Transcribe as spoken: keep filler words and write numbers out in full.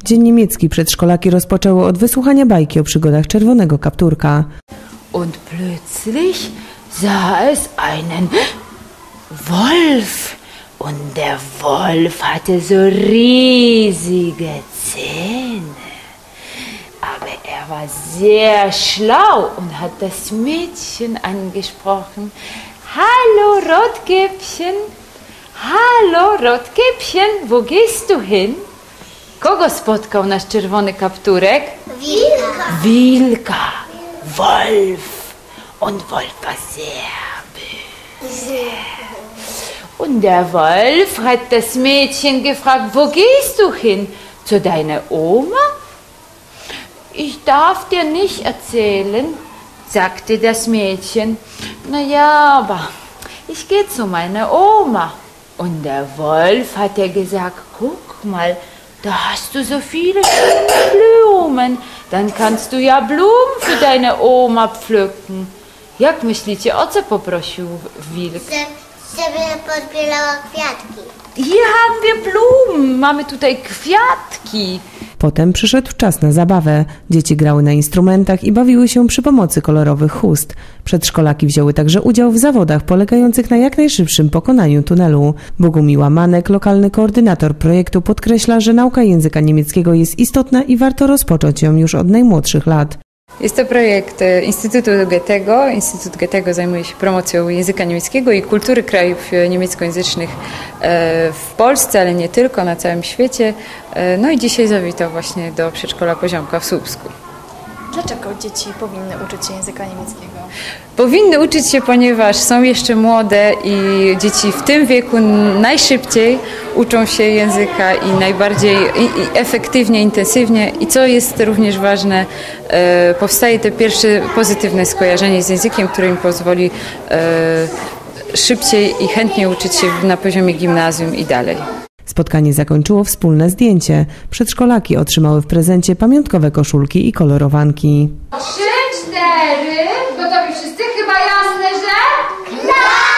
Dzień niemiecki przedszkolaki rozpoczęły od wysłuchania bajki o przygodach czerwonego kapturka. Und plötzlich sah es einen Wolf. Und der Wolf hatte so riesige Zähne. Aber er war sehr schlau und hat das Mädchen angesprochen. Hallo Rotkäppchen, hallo Rotkäppchen, wo gehst du hin? Kogo spotkał nasz czerwony kapturek? Wilka. Wilka, Wolf. Und Wolf war sehr böse. Und der Wolf hat das Mädchen gefragt, wo gehst du hin? Zu deiner Oma? Ich darf dir nicht erzählen, sagte das Mädchen. Na ja, aber ich gehe zu meiner Oma. Und der Wolf hat ihr gesagt, guck mal, da hast du so viele Blumen. Dann kannst du ja Blumen für deine Oma pflücken. Jak myślicie, o co poprosił wilk? Żeby podbierała kwiatki. Hier haben wir Blumen, mamy tutaj kwiatki. Potem przyszedł czas na zabawę. Dzieci grały na instrumentach i bawiły się przy pomocy kolorowych chust. Przedszkolaki wzięły także udział w zawodach polegających na jak najszybszym pokonaniu tunelu. Bogumiła Manek, lokalny koordynator projektu, podkreśla, że nauka języka niemieckiego jest istotna i warto rozpocząć ją już od najmłodszych lat. Jest to projekt Instytutu Goethego. Instytut Goethego zajmuje się promocją języka niemieckiego i kultury krajów niemieckojęzycznych w Polsce, ale nie tylko, na całym świecie. No i dzisiaj zawitał właśnie do przedszkola Poziomka w Słupsku. Dlaczego dzieci powinny uczyć się języka niemieckiego? Powinny uczyć się, ponieważ są jeszcze młode i dzieci w tym wieku najszybciej uczą się języka i najbardziej i, i efektywnie, intensywnie. I co jest również ważne, e, powstaje to pierwsze pozytywne skojarzenie z językiem, które im pozwoli e, szybciej i chętniej uczyć się na poziomie gimnazjum i dalej. Spotkanie zakończyło wspólne zdjęcie. Przedszkolaki otrzymały w prezencie pamiątkowe koszulki i kolorowanki. Trzy, cztery, gotowi wszyscy? Chyba jasne, że... Tak!